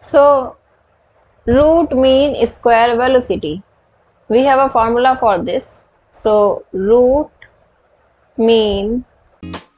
So root mean square velocity. We have a formula for this. So root mean